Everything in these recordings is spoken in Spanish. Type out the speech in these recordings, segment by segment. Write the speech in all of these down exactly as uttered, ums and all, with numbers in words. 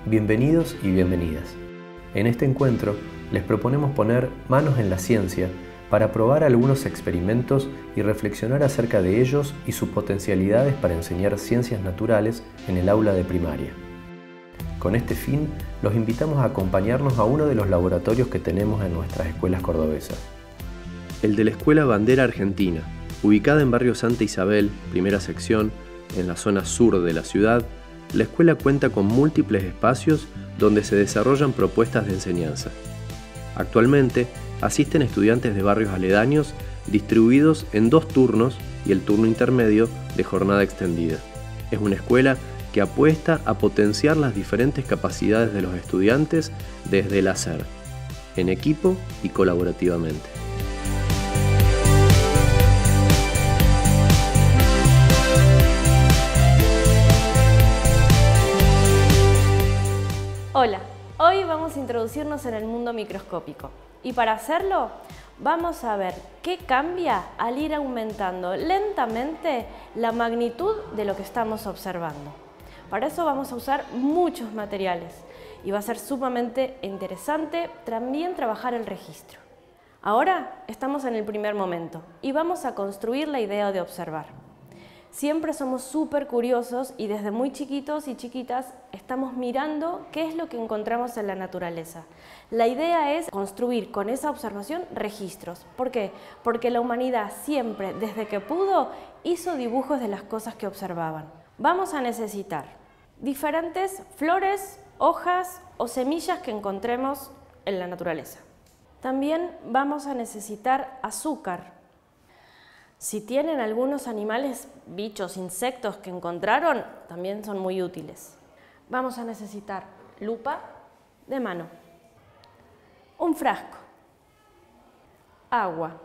Bienvenidos y bienvenidas. En este encuentro les proponemos poner manos en la ciencia para probar algunos experimentos y reflexionar acerca de ellos y sus potencialidades para enseñar ciencias naturales en el aula de primaria. Con este fin, los invitamos a acompañarnos a uno de los laboratorios que tenemos en nuestras escuelas cordobesas. El de la Escuela Bandera Argentina, ubicada en Barrio Santa Isabel, primera sección, en la zona sur de la ciudad. La escuela cuenta con múltiples espacios donde se desarrollan propuestas de enseñanza. Actualmente asisten estudiantes de barrios aledaños distribuidos en dos turnos y el turno intermedio de jornada extendida. Es una escuela que apuesta a potenciar las diferentes capacidades de los estudiantes desde el hacer, en equipo y colaborativamente. Hola, hoy vamos a introducirnos en el mundo microscópico y para hacerlo vamos a ver qué cambia al ir aumentando lentamente la magnitud de lo que estamos observando. Para eso vamos a usar muchos materiales y va a ser sumamente interesante también trabajar el registro. Ahora estamos en el primer momento y vamos a construir la idea de observar. Siempre somos súper curiosos y desde muy chiquitos y chiquitas estamos mirando qué es lo que encontramos en la naturaleza. La idea es construir con esa observación registros. ¿Por qué? Porque la humanidad siempre, desde que pudo, hizo dibujos de las cosas que observaban. Vamos a necesitar diferentes flores, hojas o semillas que encontremos en la naturaleza. También vamos a necesitar azúcar. Si tienen algunos animales, bichos, insectos que encontraron, también son muy útiles. Vamos a necesitar lupa de mano, un frasco, agua,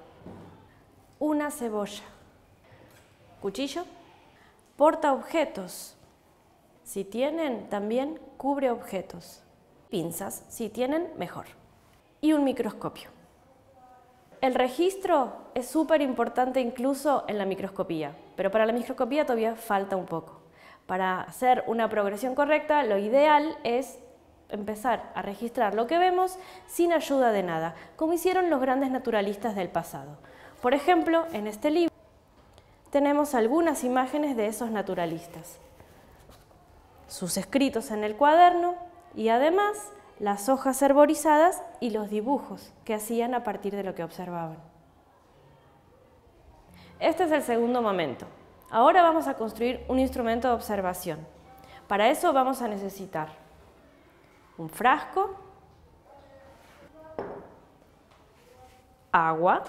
una cebolla, cuchillo, portaobjetos. Si tienen, también cubre objetos. Pinzas, si tienen, mejor. Y un microscopio. El registro es súper importante incluso en la microscopía, pero para la microscopía todavía falta un poco. Para hacer una progresión correcta, lo ideal es empezar a registrar lo que vemos sin ayuda de nada, como hicieron los grandes naturalistas del pasado. Por ejemplo, en este libro tenemos algunas imágenes de esos naturalistas, sus escritos en el cuaderno y además las hojas herborizadas y los dibujos que hacían a partir de lo que observaban. Este es el segundo momento. Ahora vamos a construir un instrumento de observación. Para eso vamos a necesitar un frasco, agua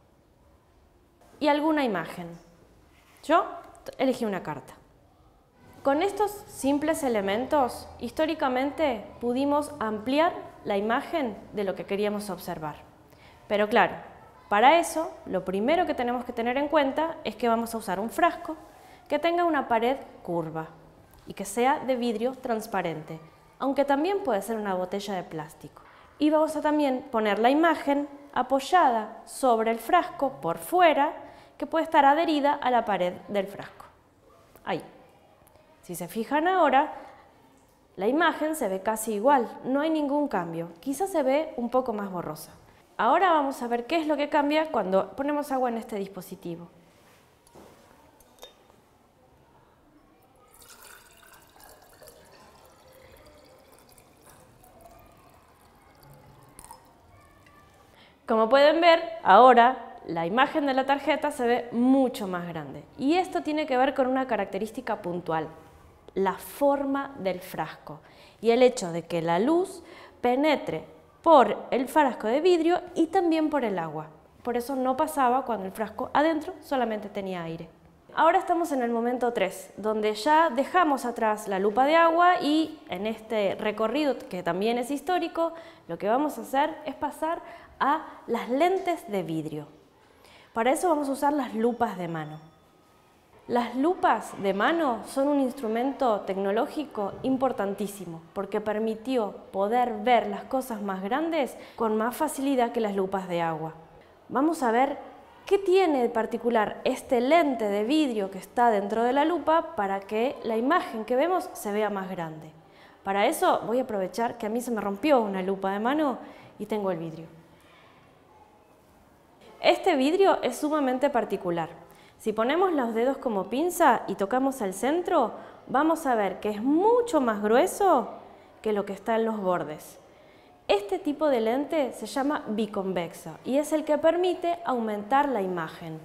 y alguna imagen. Yo elegí una carta. Con estos simples elementos, históricamente pudimos ampliar la imagen de lo que queríamos observar. Pero claro, para eso, lo primero que tenemos que tener en cuenta es que vamos a usar un frasco que tenga una pared curva y que sea de vidrio transparente, aunque también puede ser una botella de plástico. Y vamos a también poner la imagen apoyada sobre el frasco por fuera, que puede estar adherida a la pared del frasco. Ahí. Si se fijan ahora, la imagen se ve casi igual, no hay ningún cambio, quizás se ve un poco más borrosa. Ahora vamos a ver qué es lo que cambia cuando ponemos agua en este dispositivo. Como pueden ver, ahora la imagen de la tarjeta se ve mucho más grande y esto tiene que ver con una característica puntual. La forma del frasco y el hecho de que la luz penetre por el frasco de vidrio y también por el agua. Por eso no pasaba cuando el frasco adentro solamente tenía aire. Ahora estamos en el momento tres, donde ya dejamos atrás la lupa de agua y en este recorrido, que también es histórico, lo que vamos a hacer es pasar a las lentes de vidrio. Para eso vamos a usar las lupas de mano. Las lupas de mano son un instrumento tecnológico importantísimo porque permitió poder ver las cosas más grandes con más facilidad que las lupas de agua. Vamos a ver qué tiene de particular este lente de vidrio que está dentro de la lupa para que la imagen que vemos se vea más grande. Para eso voy a aprovechar que a mí se me rompió una lupa de mano y tengo el vidrio. Este vidrio es sumamente particular. Si ponemos los dedos como pinza y tocamos el centro, vamos a ver que es mucho más grueso que lo que está en los bordes. Este tipo de lente se llama biconvexa y es el que permite aumentar la imagen.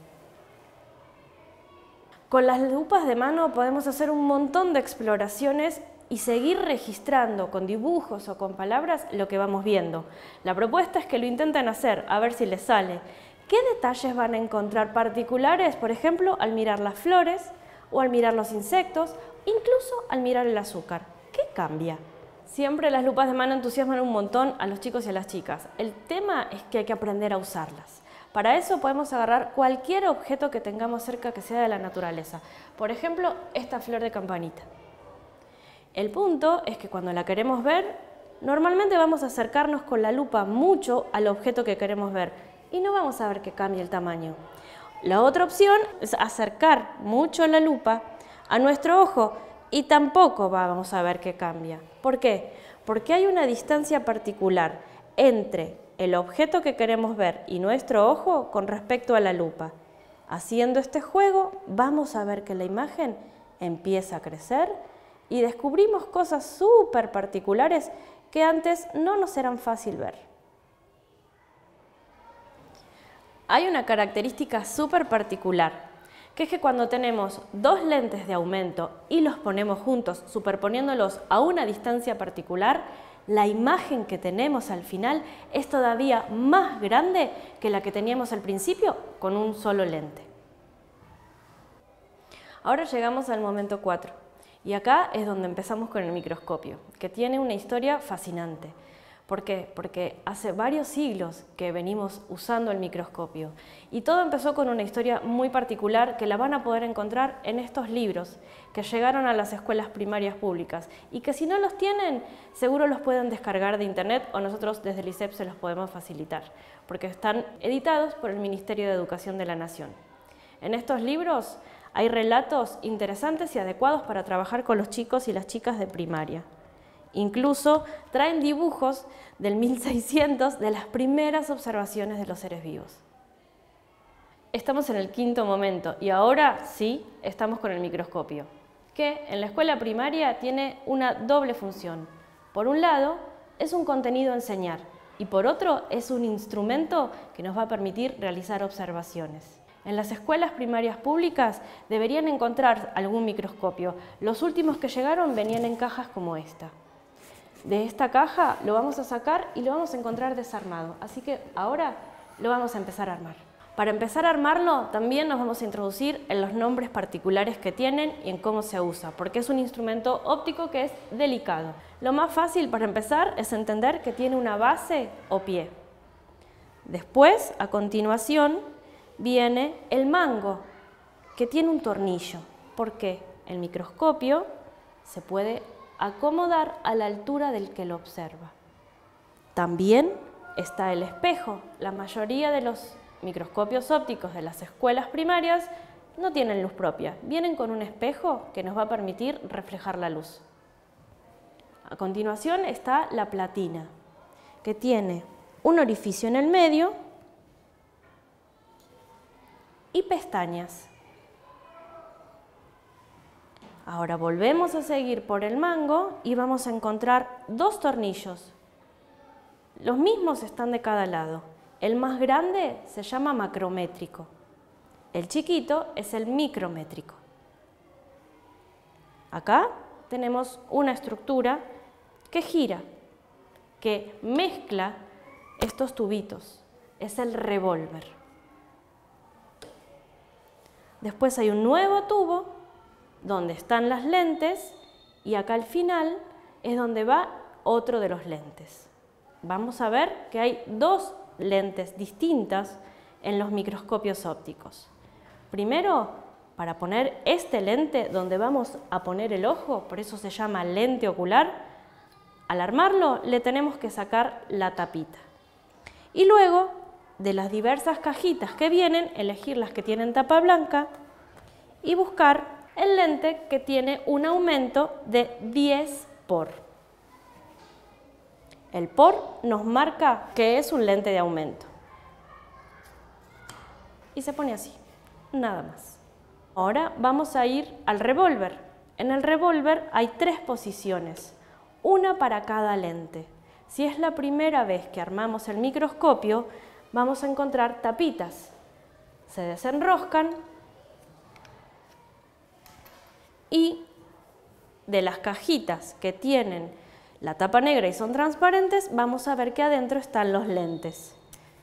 Con las lupas de mano podemos hacer un montón de exploraciones y seguir registrando con dibujos o con palabras lo que vamos viendo. La propuesta es que lo intenten hacer, a ver si les sale. ¿Qué detalles van a encontrar particulares, por ejemplo, al mirar las flores o al mirar los insectos, incluso al mirar el azúcar? ¿Qué cambia? Siempre las lupas de mano entusiasman un montón a los chicos y a las chicas. El tema es que hay que aprender a usarlas. Para eso podemos agarrar cualquier objeto que tengamos cerca que sea de la naturaleza. Por ejemplo, esta flor de campanita. El punto es que cuando la queremos ver, normalmente vamos a acercarnos con la lupa mucho al objeto que queremos ver y no vamos a ver que cambie el tamaño. La otra opción es acercar mucho la lupa a nuestro ojo y tampoco vamos a ver que cambia. ¿Por qué? Porque hay una distancia particular entre el objeto que queremos ver y nuestro ojo con respecto a la lupa. Haciendo este juego vamos a ver que la imagen empieza a crecer y descubrimos cosas súper particulares que antes no nos eran fácil ver. Hay una característica súper particular, que es que cuando tenemos dos lentes de aumento y los ponemos juntos, superponiéndolos a una distancia particular, la imagen que tenemos al final es todavía más grande que la que teníamos al principio con un solo lente. Ahora llegamos al momento cuatro. Y acá es donde empezamos con el microscopio, que tiene una historia fascinante. ¿Por qué? Porque hace varios siglos que venimos usando el microscopio y todo empezó con una historia muy particular que la van a poder encontrar en estos libros que llegaron a las escuelas primarias públicas y que si no los tienen, seguro los pueden descargar de internet o nosotros desde el I C E P se los podemos facilitar, porque están editados por el Ministerio de Educación de la Nación. En estos libros hay relatos interesantes y adecuados para trabajar con los chicos y las chicas de primaria. Incluso traen dibujos del mil seiscientos de las primeras observaciones de los seres vivos. Estamos en el quinto momento y ahora sí estamos con el microscopio, que en la escuela primaria tiene una doble función. Por un lado, es un contenido a enseñar y por otro, es un instrumento que nos va a permitir realizar observaciones. En las escuelas primarias públicas deberían encontrar algún microscopio. Los últimos que llegaron venían en cajas como esta. De esta caja lo vamos a sacar y lo vamos a encontrar desarmado. Así que ahora lo vamos a empezar a armar. Para empezar a armarlo también nos vamos a introducir en los nombres particulares que tienen y en cómo se usa, porque es un instrumento óptico que es delicado. Lo más fácil para empezar es entender que tiene una base o pie. Después, a continuación, viene el mango, que tiene un tornillo, porque el microscopio se puede acomodar a la altura del que lo observa. También está el espejo. La mayoría de los microscopios ópticos de las escuelas primarias no tienen luz propia, vienen con un espejo que nos va a permitir reflejar la luz. A continuación está la platina, que tiene un orificio en el medio y pestañas. Ahora volvemos a seguir por el mango y vamos a encontrar dos tornillos. Los mismos están de cada lado. El más grande se llama macrométrico. El chiquito es el micrométrico. Acá tenemos una estructura que gira, que mezcla estos tubitos. Es el revólver. Después hay un nuevo tubo donde están las lentes y acá al final es donde va otro de los lentes. Vamos a ver que hay dos lentes distintas en los microscopios ópticos. Primero, para poner este lente donde vamos a poner el ojo, por eso se llama lente ocular, al armarlo le tenemos que sacar la tapita. Y luego, de las diversas cajitas que vienen, elegir las que tienen tapa blanca y buscar el lente que tiene un aumento de diez por. El por nos marca que es un lente de aumento. Y se pone así, nada más. Ahora vamos a ir al revólver. En el revólver hay tres posiciones, una para cada lente. Si es la primera vez que armamos el microscopio, vamos a encontrar tapitas. Se desenroscan y de las cajitas que tienen la tapa negra y son transparentes, vamos a ver que adentro están los lentes.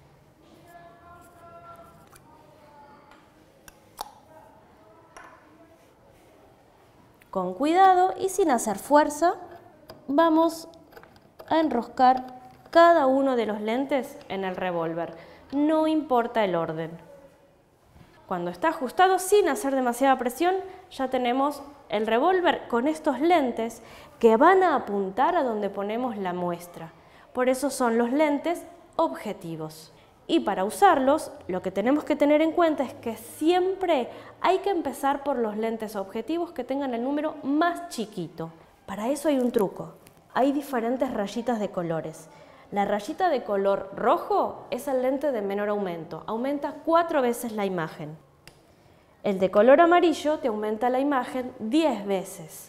Con cuidado y sin hacer fuerza, vamos a enroscar cada uno de los lentes en el revólver. No importa el orden. Cuando está ajustado sin hacer demasiada presión, ya tenemos el revólver con estos lentes que van a apuntar a donde ponemos la muestra. Por eso son los lentes objetivos. Y para usarlos, lo que tenemos que tener en cuenta es que siempre hay que empezar por los lentes objetivos que tengan el número más chiquito. Para eso hay un truco. Hay diferentes rayitas de colores. La rayita de color rojo es el lente de menor aumento. Aumenta cuatro veces la imagen. El de color amarillo te aumenta la imagen diez veces.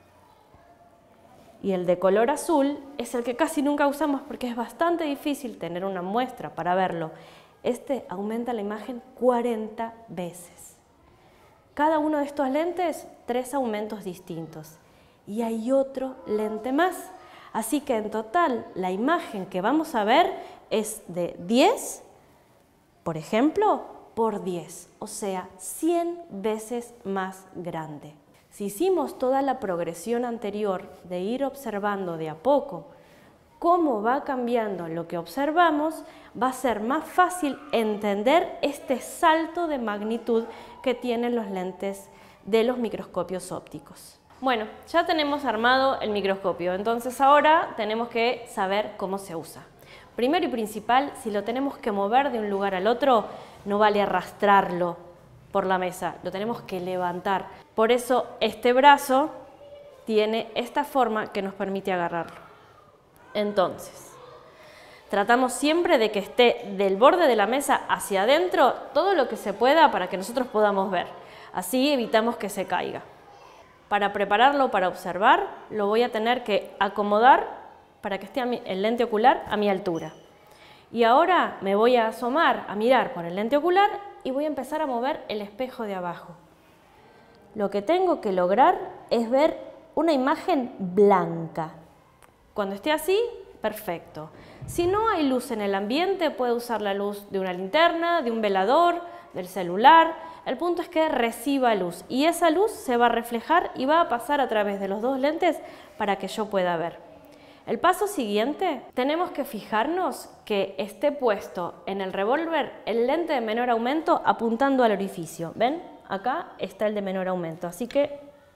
Y el de color azul es el que casi nunca usamos porque es bastante difícil tener una muestra para verlo. Este aumenta la imagen cuarenta veces. Cada uno de estos lentes, tres aumentos distintos. Y hay otro lente más. Así que en total la imagen que vamos a ver es de diez, por ejemplo, por diez. O sea, cien veces más grande. Si hicimos toda la progresión anterior de ir observando de a poco cómo va cambiando lo que observamos, va a ser más fácil entender este salto de magnitud que tienen los lentes de los microscopios ópticos. Bueno, ya tenemos armado el microscopio, entonces ahora tenemos que saber cómo se usa. Primero y principal, si lo tenemos que mover de un lugar al otro, no vale arrastrarlo por la mesa, lo tenemos que levantar. Por eso este brazo tiene esta forma que nos permite agarrarlo. Entonces, tratamos siempre de que esté del borde de la mesa hacia adentro todo lo que se pueda para que nosotros podamos ver. Así evitamos que se caiga. Para prepararlo para observar, lo voy a tener que acomodar para que esté a mi, el lente ocular a mi altura. Y ahora me voy a asomar a mirar por el lente ocular y voy a empezar a mover el espejo de abajo. Lo que tengo que lograr es ver una imagen blanca. Cuando esté así, perfecto. Si no hay luz en el ambiente, puede usar la luz de una linterna, de un velador, del celular. El punto es que reciba luz y esa luz se va a reflejar y va a pasar a través de los dos lentes para que yo pueda ver. El paso siguiente, tenemos que fijarnos que esté puesto en el revólver el lente de menor aumento apuntando al orificio. ¿Ven? Acá está el de menor aumento, así que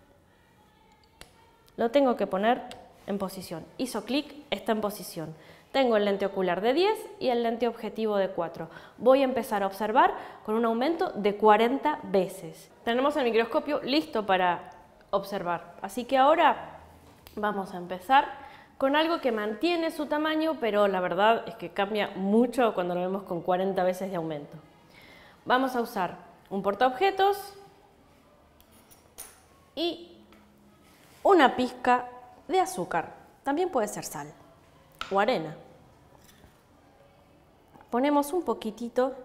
lo tengo que poner en posición. Hizo clic, está en posición. Tengo el lente ocular de diez y el lente objetivo de cuatro. Voy a empezar a observar con un aumento de cuarenta veces. Tenemos el microscopio listo para observar, así que ahora vamos a empezar con algo que mantiene su tamaño, pero la verdad es que cambia mucho cuando lo vemos con cuarenta veces de aumento. Vamos a usar un portaobjetos y una pizca de azúcar. También puede ser sal o arena. Ponemos un poquitito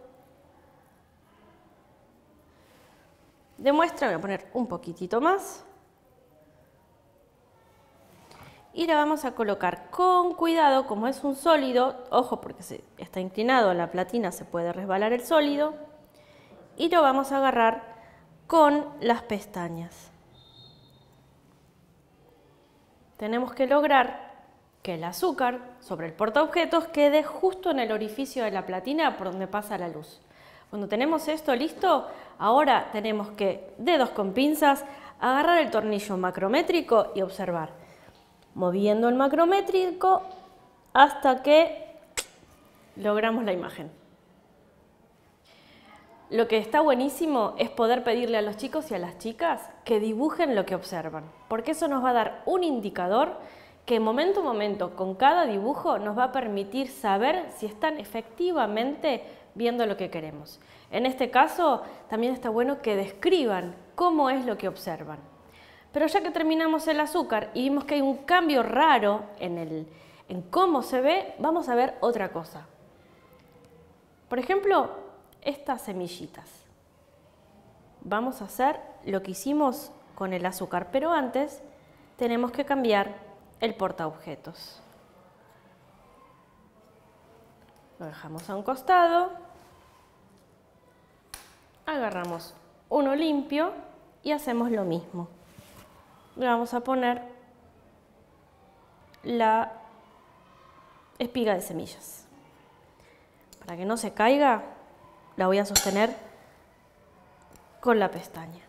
de muestra, voy a poner un poquitito más. Y la vamos a colocar con cuidado, como es un sólido, ojo porque se está inclinado, la platina se puede resbalar el sólido, y lo vamos a agarrar con las pestañas. Tenemos que lograr que el azúcar sobre el portaobjetos quede justo en el orificio de la platina por donde pasa la luz. Cuando tenemos esto listo, ahora tenemos que, dedos con pinzas, agarrar el tornillo macrométrico y observar, moviendo el macrométrico hasta que logramos la imagen. Lo que está buenísimo es poder pedirle a los chicos y a las chicas que dibujen lo que observan, porque eso nos va a dar un indicador que momento a momento, con cada dibujo, nos va a permitir saber si están efectivamente viendo lo que queremos. En este caso, también está bueno que describan cómo es lo que observan. Pero ya que terminamos el azúcar y vimos que hay un cambio raro en, el, en cómo se ve, vamos a ver otra cosa. Por ejemplo, estas semillitas. Vamos a hacer lo que hicimos con el azúcar, pero antes tenemos que cambiar el portaobjetos. Lo dejamos a un costado, agarramos uno limpio y hacemos lo mismo. Le vamos a poner la espiga de semillas. Para que no se caiga, la voy a sostener con la pestaña.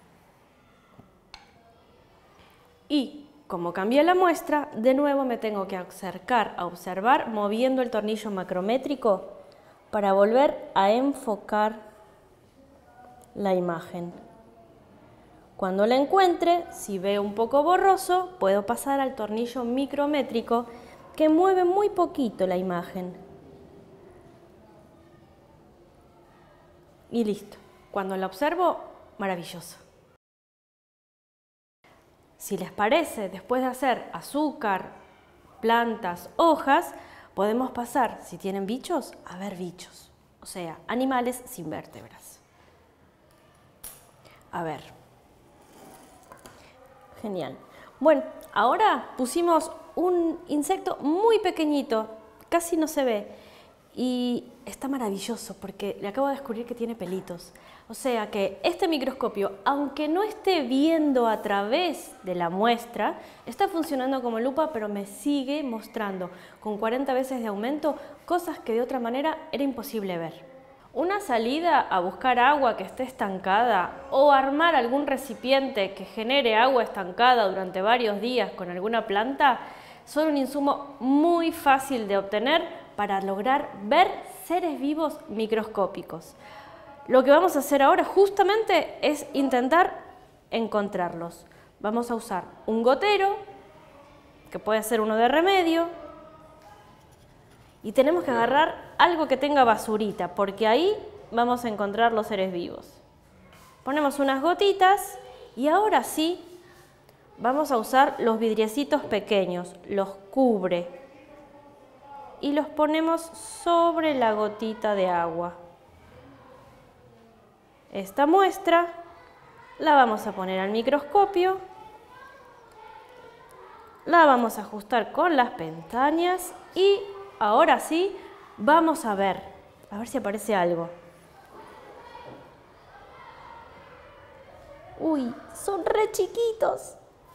Y como cambié la muestra, de nuevo me tengo que acercar a observar moviendo el tornillo macrométrico para volver a enfocar la imagen. Cuando la encuentre, si veo un poco borroso, puedo pasar al tornillo micrométrico que mueve muy poquito la imagen. Y listo. Cuando la observo, maravilloso. Si les parece, después de hacer azúcar, plantas, hojas, podemos pasar, si tienen bichos, a ver bichos. O sea, animales sin vértebras. A ver. Genial. Bueno, ahora pusimos un insecto muy pequeñito, casi no se ve. Y está maravilloso porque le acabo de descubrir que tiene pelitos. O sea que este microscopio, aunque no esté viendo a través de la muestra, está funcionando como lupa, pero me sigue mostrando con cuarenta veces de aumento cosas que de otra manera era imposible ver. Una salida a buscar agua que esté estancada o armar algún recipiente que genere agua estancada durante varios días con alguna planta son un insumo muy fácil de obtener para lograr ver seres vivos microscópicos. Lo que vamos a hacer ahora justamente es intentar encontrarlos. Vamos a usar un gotero, que puede ser uno de remedio, y tenemos que agarrar algo que tenga basurita, porque ahí vamos a encontrar los seres vivos. Ponemos unas gotitas y ahora sí vamos a usar los vidriecitos pequeños, los cubre, y los ponemos sobre la gotita de agua. Esta muestra la vamos a poner al microscopio, la vamos a ajustar con las pestañas y ahora sí vamos a ver, a ver si aparece algo. Uy, son re chiquitos.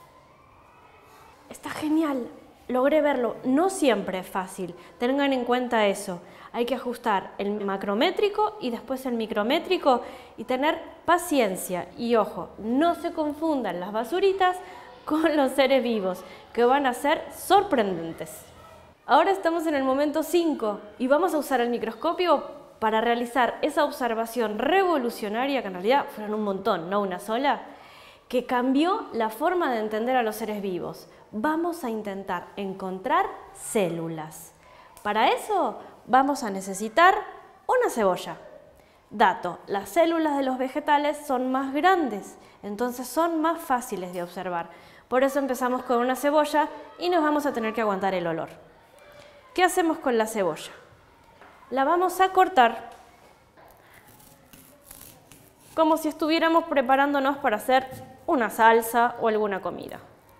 Está genial, logré verlo. No siempre es fácil, tengan en cuenta eso. Hay que ajustar el macrométrico y después el micrométrico y tener paciencia. Y ojo, no se confundan las basuritas con los seres vivos, que van a ser sorprendentes. Ahora estamos en el momento cinco y vamos a usar el microscopio para realizar esa observación revolucionaria, que en realidad fueron un montón, no una sola, que cambió la forma de entender a los seres vivos. Vamos a intentar encontrar células. Para eso vamos a necesitar una cebolla. Dato, las células de los vegetales son más grandes, entonces son más fáciles de observar. Por eso empezamos con una cebolla y nos vamos a tener que aguantar el olor. ¿Qué hacemos con la cebolla? La vamos a cortar como si estuviéramos preparándonos para hacer una salsa o alguna comida.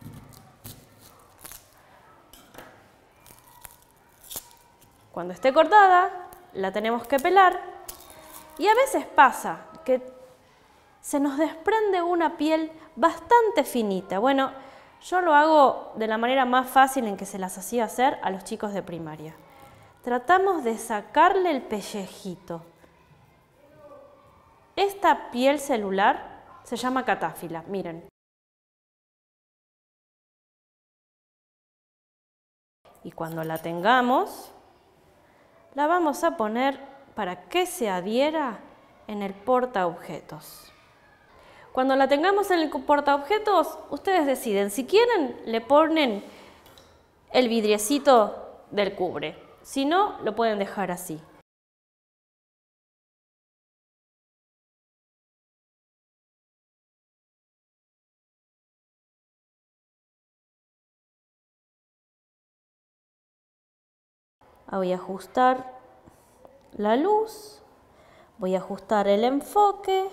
Cuando esté cortada, la tenemos que pelar y a veces pasa que se nos desprende una piel bastante finita. Bueno, yo lo hago de la manera más fácil en que se las hacía hacer a los chicos de primaria. Tratamos de sacarle el pellejito. Esta piel celular se llama catáfila, miren. Y cuando la tengamos, la vamos a poner para que se adhiera en el portaobjetos. Cuando la tengamos en el portaobjetos, ustedes deciden. Si quieren, le ponen el vidriecito del cubre. Si no, lo pueden dejar así. Voy a ajustar la luz, voy a ajustar el enfoque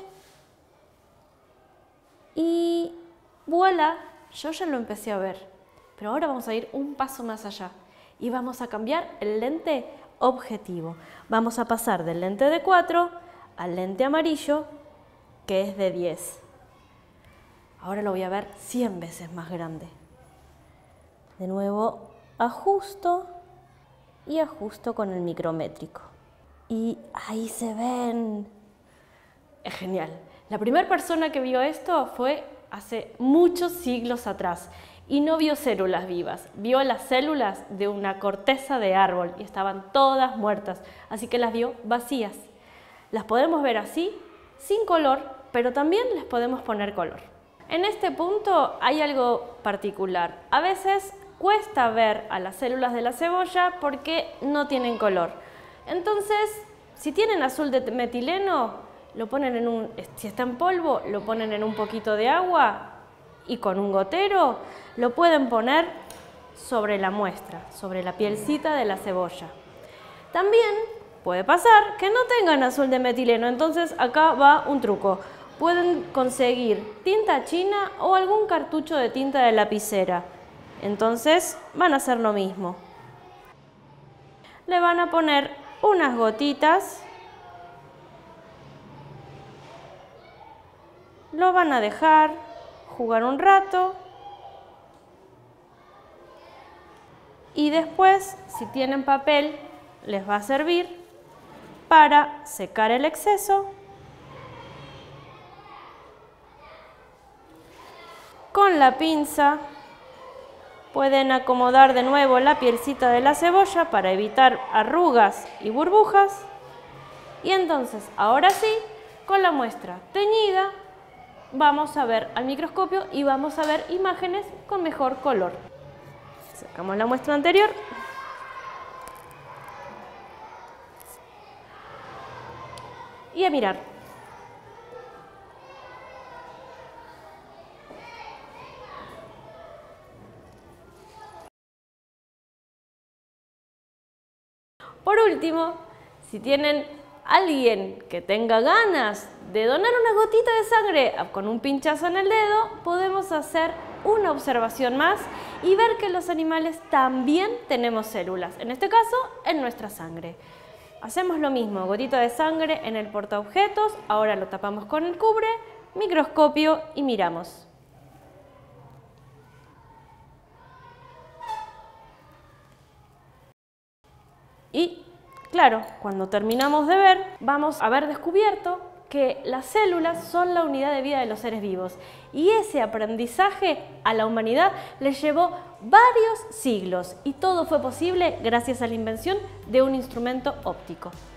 y voilà, yo ya lo empecé a ver. Pero ahora vamos a ir un paso más allá y vamos a cambiar el lente objetivo. Vamos a pasar del lente de cuatro al lente amarillo, que es de diez. Ahora lo voy a ver cien veces más grande. De nuevo ajusto y ajusto con el micrométrico. Y ahí se ven. Es genial. La primera persona que vio esto fue hace muchos siglos atrás y no vio células vivas, vio las células de una corteza de árbol y estaban todas muertas, así que las vio vacías. Las podemos ver así, sin color, pero también les podemos poner color. En este punto hay algo particular. A veces cuesta ver a las células de la cebolla porque no tienen color. Entonces, si tienen azul de metileno, lo ponen en un, si está en polvo, lo ponen en un poquito de agua y con un gotero lo pueden poner sobre la muestra, sobre la pielcita de la cebolla. También puede pasar que no tengan azul de metileno, entonces acá va un truco. Pueden conseguir tinta china o algún cartucho de tinta de lapicera. Entonces van a hacer lo mismo. Le van a poner unas gotitas. Lo van a dejar jugar un rato. Y después, si tienen papel, les va a servir para secar el exceso. Con la pinza pueden acomodar de nuevo la pielcita de la cebolla para evitar arrugas y burbujas. Y entonces, ahora sí, con la muestra teñida, vamos a ver al microscopio y vamos a ver imágenes con mejor color. Sacamos la muestra anterior. Y a mirar. Por último, si tienen alguien que tenga ganas de donar una gotita de sangre con un pinchazo en el dedo, podemos hacer una observación más y ver que los animales también tenemos células, en este caso en nuestra sangre. Hacemos lo mismo, gotita de sangre en el portaobjetos, ahora lo tapamos con el cubre, microscopio y miramos. Y claro, cuando terminamos de ver, vamos a haber descubierto que las células son la unidad de vida de los seres vivos. Y ese aprendizaje a la humanidad les llevó varios siglos. Y todo fue posible gracias a la invención de un instrumento óptico.